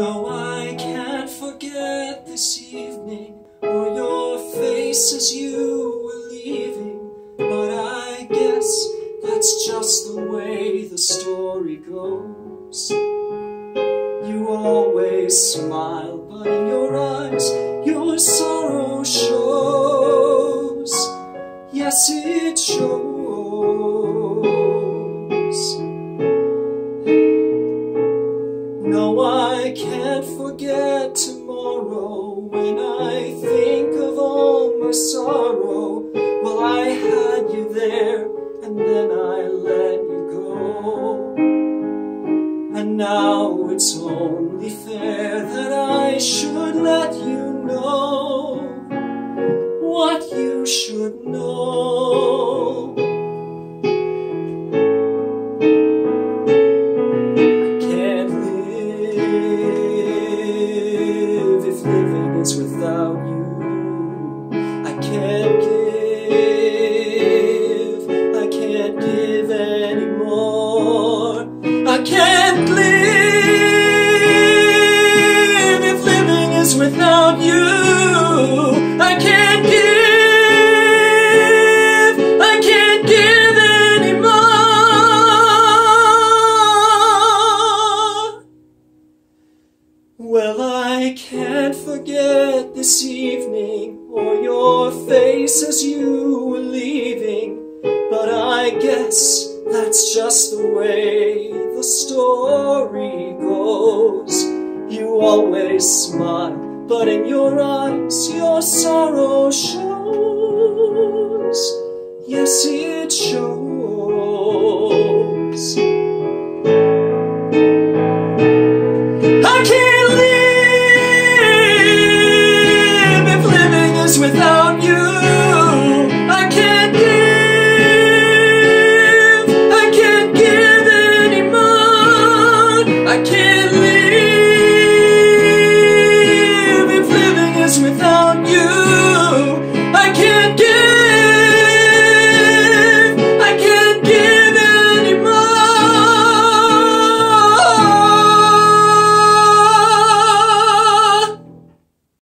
No, I can't forget this evening or your face as you were leaving, but I guess that's just the way the story goes. You always smile, but in your eyes your sorrow shows. Yes, it shows. No, I can't forget tomorrow when I think of all my sorrow. Well, I had you there and then I let you go. And now it's only fair that I should let you know what you should know. I can't live if living is without you. I can't give anymore. I can't live if living is without you. I can't give anymore. Well, I can't forget this evening or your face as you were leaving, but I guess that's just the way the story goes. You always smile, but in your eyes your sorrow shows. Yes, it shows.